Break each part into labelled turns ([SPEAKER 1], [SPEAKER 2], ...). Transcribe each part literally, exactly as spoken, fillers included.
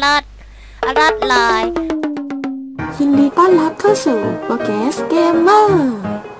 [SPEAKER 1] เลิศเลิศเลย
[SPEAKER 2] ยินดีต้อนรับเข้าสู่โปรแกรมเกมเมอร์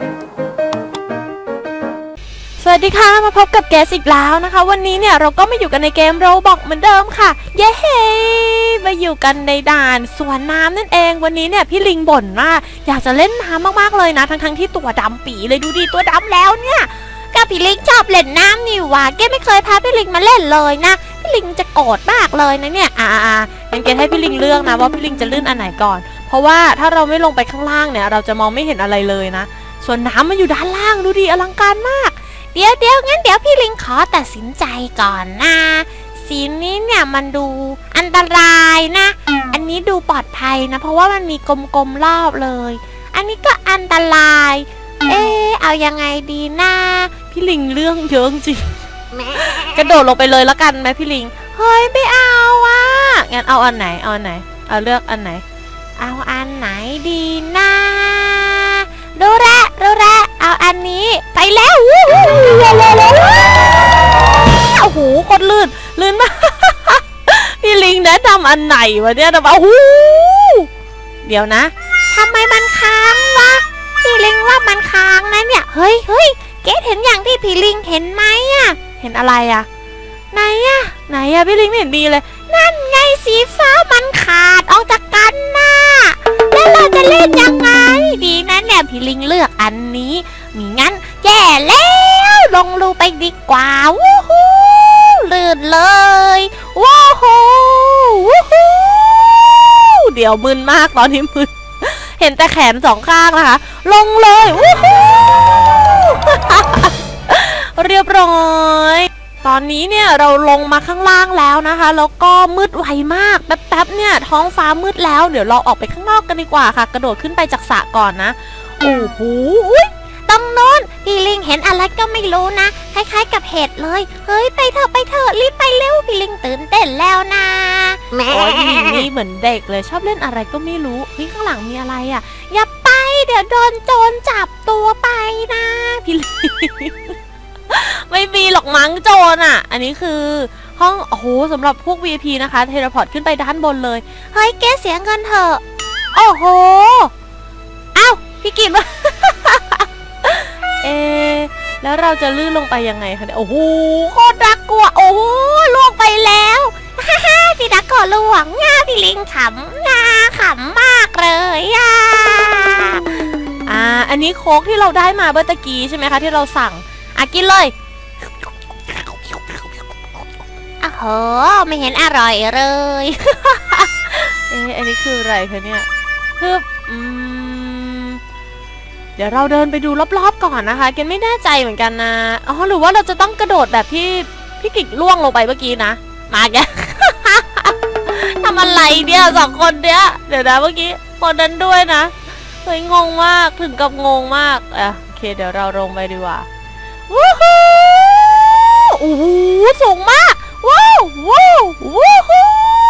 [SPEAKER 3] สวัสดีค่ะมาพบกับแกสอีกแล้วนะคะวันนี้เนี่ยเราก็มาอยู่กันในเกมโรบอกเหมือนเดิมค่ะเย้เฮ้มาอยู่กันในด่านสวนน้ำนั่นเองวันนี้เนี่ยพี่ลิงบ่นว่าอยากจะเล่นน้ำมากๆเลยนะทั้งๆที่ตัวดำปีเลยดูดิตัวดำแล้วเนี่ย
[SPEAKER 1] ก็พี่ลิงชอบเล่นน้ำนี่หว่าแกไม่เคยพาพี่ลิงมาเล่นเลยนะพี่ลิงจะโกรธมากเลยนะเนี่ยอ่า
[SPEAKER 3] งั้นแกให้พี่ลิงเลือกนะว่าพี่ลิงจะลื่นอันไหนก่อนเพราะว่าถ้าเราไม่ลงไปข้างล่างเนี่ยเราจะมองไม่เห็นอะไรเลยนะส่วนน้ำมันอยู่ด้านล่างดูดิอลังการมาก
[SPEAKER 1] เดี๋ยวเดี๋ยวงั้นเดี๋ยวพี่ลิงขอตัดสินใจก่อนนะสีนี้เนี่ยมันดูอันตรายนะอันนี้ดูปลอดภัยนะเพราะว่ามันมีกลมๆรอบเลยอันนี้ก็อันตรายเอ๊ะเอายังไงดีนะ
[SPEAKER 3] พี่ลิงเรื่องเยอะจริงกระโดดลงไปเลยแล้วกันไหมพี่ลิง
[SPEAKER 1] เฮ้ยไม่เอาอ่ะ
[SPEAKER 3] งั้นเอาอันไหนเอาอันไหนเอาเลือกอันไหน
[SPEAKER 1] เอาอันไหนดีนะดูแลดูแลเอาอันนี้ไปแล้ววู้วู้
[SPEAKER 3] โอ้โหโคตรลื่นลื่นมากพี่ลิงแนะนำอันไหนวะเนี่ยนะโอ้โหเดี๋ยวนะ
[SPEAKER 1] ทำไมมันค้างวะพี่ลิงว่ามันค้างนะเนี่ยเฮ้ยเฮ้ยเกดเห็นอย่างที่พี่ลิงเห็นไหมอะ
[SPEAKER 3] เห็นอะไรอะ
[SPEAKER 1] ไหนอะ
[SPEAKER 3] ไหนอะพี่ลิงไม่เห็นดีเลย
[SPEAKER 1] นั่นไงสีฟ้ามันขาดออกจากกันนะแล้วเราจะเล่นยังไงดีนะเนี่ยพี่ลิงเลือกอันนี้มีงั้นแย่แล้วลงรูไปดีกว่าวู้ฮู้ลื่นเลยวู้ฮู้วู้ฮู้
[SPEAKER 3] เดี๋ยวมึนมากตอนนี้มึนเห็นแต่แขนสองข้างนะคะลงเลยวู้ฮู้เรียบร้อยตอนนี้เนี่ยเราลงมาข้างล่างแล้วนะคะแล้วก็มืดไวมากแป๊บๆเนี่ยท้องฟ้ามืดแล้วเดี๋ยวเราออกไปข้างนอกกันดีกว่าค่ะกระโดดขึ้นไปจากสระก่อนนะโอ้โห
[SPEAKER 1] ตรงโน้นพี่ลิงเห็นอะไรก็ไม่รู้นะคล้ายๆกับเห็ดเลยเฮ้ยไปเถอะไปเถอะรีบไปเร็วพี่ลิงตื่นเต้นแล้วนะ
[SPEAKER 3] แม่โอ้ยพี่ลิงนี่เหมือนเด็กเลยชอบเล่นอะไรก็ไม่รู้เฮ้ยข้างหลังมีอะไรอ่ะ
[SPEAKER 1] อย่าไปเดี๋ยวโดนโจรจับตัวไปนะ
[SPEAKER 3] พี่ลิงไม่มีหรอกมั้งโจรอ่ะอันนี้คือห้องโอ้โหสำหรับพวก วี ไอ พี นะคะเทเลพอร์ตขึ้นไปด้านบนเลย
[SPEAKER 1] เฮ้ยแกเสียเงินเถอะ
[SPEAKER 3] โอ้โหอ้าวพี่กิตว่าเอแล้วเราจะลื่นลงไปยังไงคะเนี่ยโอ้โห
[SPEAKER 1] โคตรน่ากลัวโอ้โหล่วงไปแล้วฮ่าฮ่าพี่ดักก่อล่วงง่าพี่ลิงขำง่าขำมากเลยอ่ะ
[SPEAKER 3] อ่าอันนี้โค้กที่เราได้มาเมื่อตะกี้ใช่ไหมคะที่เราสั่งอ่ะกินเลย
[SPEAKER 1] อ้าวโหไม่เห็นอร่อยเลย
[SPEAKER 3] เอ๊ะอันนี้คืออะไรคะเนี่ยคืออืมเดี๋ยวเราเดินไปดูรอบๆก่อนนะคะเกนไม่แน่ใจเหมือนกันนะอ๋อหรือว่าเราจะต้องกระโดดแบบที่พี่กิกล่วงลงไปเมื่อกี้นะมาแกทำอะไรเนี่ยสองคนเนี้ยเดี๋ยวนะเมื่อกี้คนนั้นด้วยนะเฮ้ยงงมากถึงกับงงมากอ่ะโอเคเดี๋ยวเราลงไปดีกว่าวู้ฮู้โอ้โหสูงมากว้าวว้าววู้ฮู้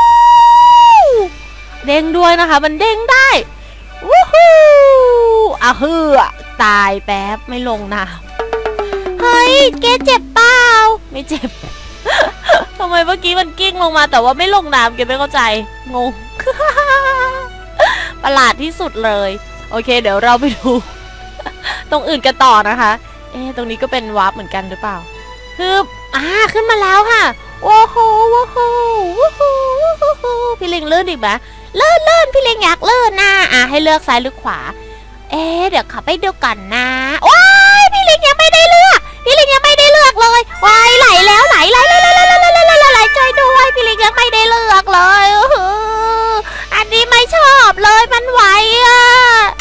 [SPEAKER 3] เด้งด้วยนะคะมันเด้งได้วู้ฮู้อ่ะเฮือตายแป๊บไม่ลงน้
[SPEAKER 1] ำเฮ้ยแกเจ็บเปล่า
[SPEAKER 3] ไม่เจ็บทำไมเมื่อกี้มันกิ้งลงมาแต่ว่าไม่ลงน้ำแกไม่เข้าใจงงประหลาดที่สุดเลยโอเคเดี๋ยวเราไปดูตรงอื่นกันต่อนะคะเอ๊ะตรงนี้ก็เป็นวาร์ปเหมือนกันหรือเปล่าคืออ่าขึ้นมาแล้วค่ะโอ้โหโอ้โหโอ้โหโอ้โหพี่ลิงลื่นอีกไหม
[SPEAKER 1] ลื่นลื่นพี่ลิงอยากลื่นนะอ่ะให้เลือกซ้ายหรือขวาเอ๊ะเดี๋ยวขับไปดูก่อนนะว้ายพี่ลิงยังไม่ได้เลือกพี่ลิงยังไม่ได้เลือกเลยว้ายไหลแล้วไหลไหลไหลไหลไหลไหลไหลไหลช่วยด้วยพี่ลิงยังไม่ได้เลือกเลยอันนี้ไม่ชอบเลยมันไหวอ่ะ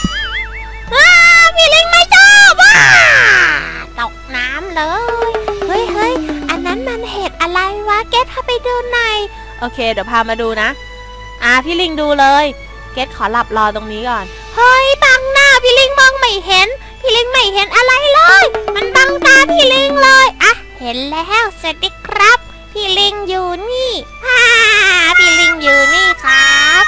[SPEAKER 1] พี่ลิงไม่ชอบอ่ะตกน้ำเลยเฮ้ยเฮ้ยอันนั้นมันเห็ดอะไรวะเกดพาไปดูหน่อย
[SPEAKER 3] โอเคเดี๋ยวพามาดูนะอ่าพี่ลิงดูเลยเกดขอหลับรอตรงนี้ก่อน
[SPEAKER 1] เฮ้ยบังหน้าพี่ลิงมองไม่เห็นพี่ลิงไม่เห็นอะไรเลยมันบังตาพี่ลิงเลยอ่ะเห็นแล้วสวัสดีครับพี่ลิงอยู่นี่ฮ่าพี่ลิงอยู่นี่ครับ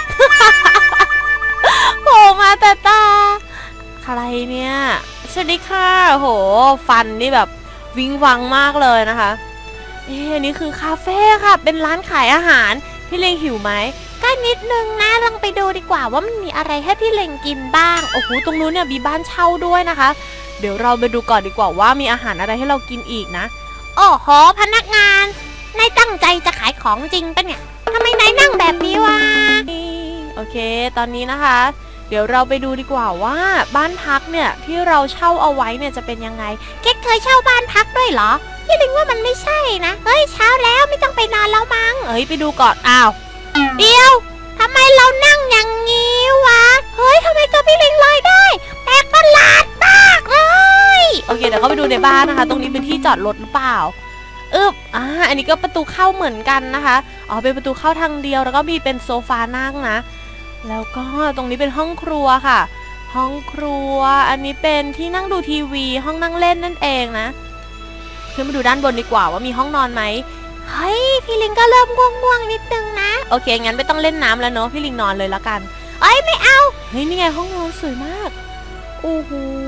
[SPEAKER 3] โผล่มาแต่ตาใครเนี่ยสวัสดีค่ะโหฟันนี่แบบวิงวังมากเลยนะคะเอ๊ะนี่คือคาเฟ่ค่ะเป็นร้านขายอาหารพี่ลิงหิวไหม
[SPEAKER 1] นิดนึงนะลองไปดูดีกว่าว่ามันมีอะไรให้พี่เล็งกินบ้าง
[SPEAKER 3] โอ้โหตรงนู้นเนี่ยมีบ้านเช่าด้วยนะคะเดี๋ยวเราไปดูก่อนดีกว่าว่ามีอาหารอะไรให้เรากินอีกนะ
[SPEAKER 1] โอ้โหพนักงานนายตั้งใจจะขายของจริงปะเนี่ยทำไมนายนั่งแบบนี้วะ
[SPEAKER 3] โอเคตอนนี้นะคะเดี๋ยวเราไปดูดีกว่าว่าบ้านพักเนี่ยที่เราเช่าเอาไว้เนี่ยจะเป็นยังไง
[SPEAKER 1] เกดเคยเช่าบ้านพักด้วยเหรอพี่ลิงว่ามันไม่ใช่นะเฮ้ยเช้าแล้วไม่ต้องไปนอนแล้วมั้ง
[SPEAKER 3] เฮ้ยไปดูก่อนอ้าว
[SPEAKER 1] เดี๋ยวทำไมเรานั่งอย่างงี้วะเฮ้ยทำไมตัวพี่ลิงลอยได้แปลกประหลาดมากเลย
[SPEAKER 3] โอเคเดี๋ยวเข้าไปดูในบ้านนะคะตรงนี้เป็นที่จอดรถหรือเปล่าอึบอ่าอันนี้ก็ประตูเข้าเหมือนกันนะคะอ๋อเป็นประตูเข้าทางเดียวแล้วก็มีเป็นโซฟานั่งนะแล้วก็ตรงนี้เป็นห้องครัวค่ะห้องครัวอันนี้เป็นที่นั่งดูทีวีห้องนั่งเล่นนั่นเองนะขึ้นมาดูด้านบนดีกว่าว่ามีห้องนอนไหม
[SPEAKER 1] เฮ้ยพี่ลิงก็เริ่มง่วงๆนิดนึงนะ
[SPEAKER 3] โอเคงั้นไม่ต้องเล่นน้ำแล้วเนาะพี่ลิงนอนเลยละกัน
[SPEAKER 1] เอ้ยไม่เอา
[SPEAKER 3] เฮ้ยนี่ไงห้องนอนสวยมากโอ้โห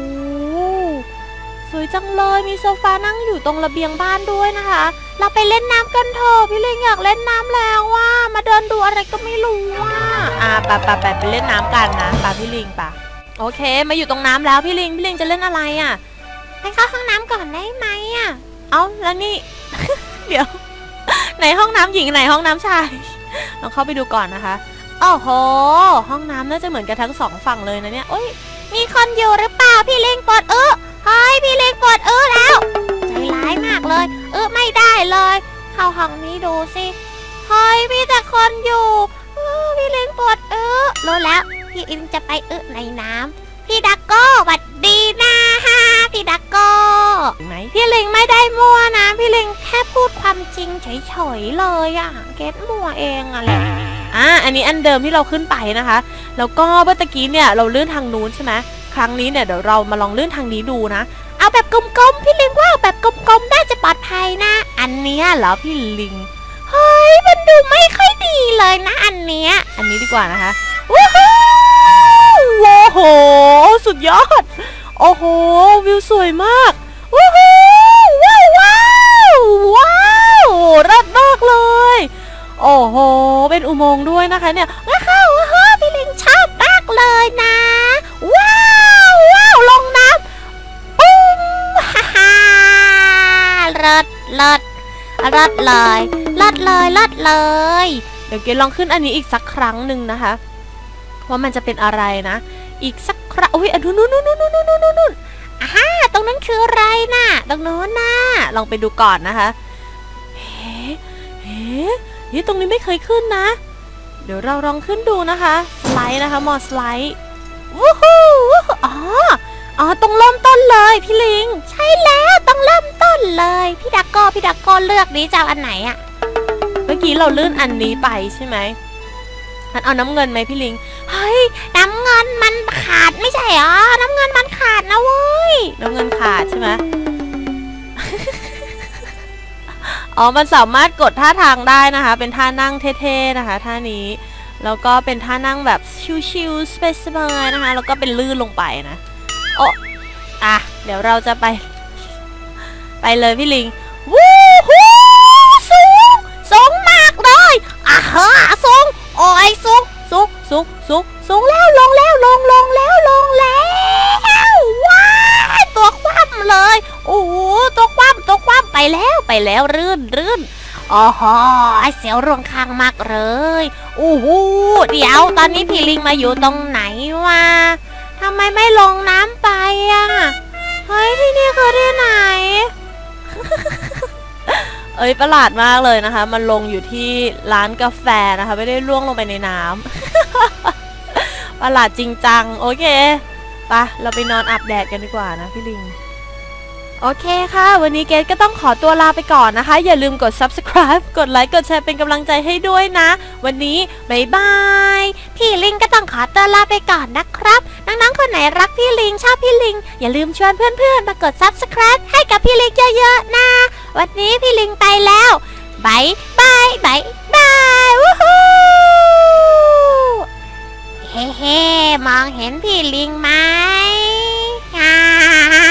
[SPEAKER 3] สวยจังเลยมีโซฟานั่งอยู่ตรงระเบียงบ้านด้วยนะคะ
[SPEAKER 1] เราไปเล่นน้ำกันเถอะพี่ลิงอยากเล่นน้ำแล้วว่ามาเดินดูอะไรก็ไม่รู้ว่า
[SPEAKER 3] อ่าปะปะปะไปเล่นน้ำกันนะปะพี่ลิงปะโอเคมาอยู่ตรงน้ำแล้วพี่ลิงพี่ลิงจะเล่นอะไรอ่ะ
[SPEAKER 1] ไปเข้าห้องน้ำก่อนได้ไหมอ่ะ
[SPEAKER 3] เอ้าแล้วนี่ เดี๋ยวไหนห้องน้ำหญิงไหนห้องน้ำชายลองเข้าไปดูก่อนนะคะโอ้โหห้องน้ำน่าจะเหมือนกันทั้งสองฝั่งเลยนะเนี่ยโอ้ย
[SPEAKER 1] มีคนอยู่หรือเปล่าพี่ลิงปวดเออเฮ้ยพี่ลิงปวดเออแล้วใจร้ายมากเลยเออไม่ได้เลยเข้าห้องนี้ดูสิเฮ้ยมีแต่คนอยู่เออพี่ลิงปวดเออรู้แล้วพี่ลิงจะไปเออในน้ำพี่ดักโก้สวัสดีนะฮะพี่ดักโก้
[SPEAKER 3] ไหม
[SPEAKER 1] พี่ลิงไม่ได้มั่วนะพี่ลิงแค่พูดความจริงเฉยๆเลยอะเก็ตมั่วเองอะไร
[SPEAKER 3] อ่ะอันนี้อันเดิมที่เราขึ้นไปนะคะแล้วก็เมื่อกี้เนี่ยเราเลื่อนทางนู้นใช่ไหมครั้งนี้เนี่ยเดี๋ยวเรามาลองเลื่อนทางนี้ดูนะ
[SPEAKER 1] เอาแบบกลมๆพี่ลิงว่าแบบกลมๆน่าจะปลอดภัยนะอันเนี้ยเหรอพี่ลิงเฮ้ยมันดูไม่ค่อยดีเลยนะอันเนี้ย
[SPEAKER 3] อันนี้ดีกว่านะคะว้าวโอ้โหสุดยอดโอ้โหวิวสวยมากว้าวว้าวว้าวว้าวรัดมากเลยโอ้โหเป็นอุโมงค์ด้วยนะคะเนี่ย
[SPEAKER 1] ว้าวว้าวพี่ลิงชอบมากเลยนะว้าวว้าวลงน้ำปุ้มฮ่าฮ่าเลิศเลิศเลิศเลยเลิศเลยเลิศเลย
[SPEAKER 3] เดี๋ยวเกลองขึ้นอันนี้อีกสักครั้งหนึ่งนะคะว่ามันจะเป็นอะไรนะอีกสักครั้งอุ้ยนู่นนู่นนู่นนู่นนู่นนู่นนู่น
[SPEAKER 1] อ่าตรงนั้นคืออะไรน่ะตรงโน้นน่ะ
[SPEAKER 3] ลองไปดูก่อนนะคะเฮ้เฮ้นี่ตรงนี้ไม่เคยขึ้นนะเดี๋ยวเราลองขึ้นดูนะคะสไลด์นะคะมอสไลด์
[SPEAKER 1] วู้ฮู้
[SPEAKER 3] อ๋ออ๋อตรงเริ่มต้นเลยพี่ลิง
[SPEAKER 1] ใช่แล้วต้องเริ่มต้นเลยพี่ดักโก้พี่ดักโก้เลือกนี้จะเอาอันไหนอะ
[SPEAKER 3] เมื่อกี้เราเลื่อนอันนี้ไปใช่ไหมอันเอาน้ำเงินไหมพี่ลิง
[SPEAKER 1] เฮ้ยน้ำเงินมันขาดไม่ใช่หรอน้ำเงินมันขาดนะเว้ย
[SPEAKER 3] น้ำเงินขาดใช่ไหม อ๋อมันสามารถกดท่าทางได้นะคะเป็นท่านั่งเท่ๆนะคะท่านี้แล้วก็เป็นท่านั่งแบบชิลๆสบายๆนะคะแล้วก็เป็นลื่นลงไปนะโอ้อ่ะเดี๋ยวเราจะไปไปเลยพี่ลิง
[SPEAKER 1] วู้ฮู้สูงสูงมากเลยอ่ะฮะสูงโอ้ยสูงสูงสูงสูงสูงแล้วลงแล้วลงลงแล้วลงแล้วว้ายตัวคว่ำเลยโอ้โหตัวคว่ำตัวคว่ำไปแล้วไปแล้วรื่นรื่นอ๋อไอเสียวรวงข้างมากเลยโอ้โหเดี๋ยวตอนนี้พี่ลิงมาอยู่ตรงไหนวะทำไมไม่ลงน้ำไปอ่ะเฮ้ยที่นี่คือที่ไหน
[SPEAKER 3] เอ้ยประหลาดมากเลยนะคะมันลงอยู่ที่ร้านกาแฟนะคะไม่ได้ล่วงลงไปในน้ำ ประหลาดจริงจังโอเคไปเราไปนอนอาบแดดกันดีกว่านะพี่ลิงโอเคค่ะวันนี้เกดก็ต้องขอตัวลาไปก่อนนะคะอย่าลืมกด ซับสไครบ์ กดไลค์กดแชร์เป็นกำลังใจให้ด้วยนะวันนี้บ๊ายบาย
[SPEAKER 1] พี่ลิงก็ต้องขอตัวลาไปก่อนนะครับน้องๆคนไหนรักพี่ลิงชอบพี่ลิงอย่าลืมชวนเพื่อนๆมากด ซับสไครบ์ ให้กับพี่ลิงเยอะๆนะวันนี้พี่ลิงไปแล้วบายบายบายบายวู้ฮู้เฮ้ๆมองเห็นพี่ลิงไหม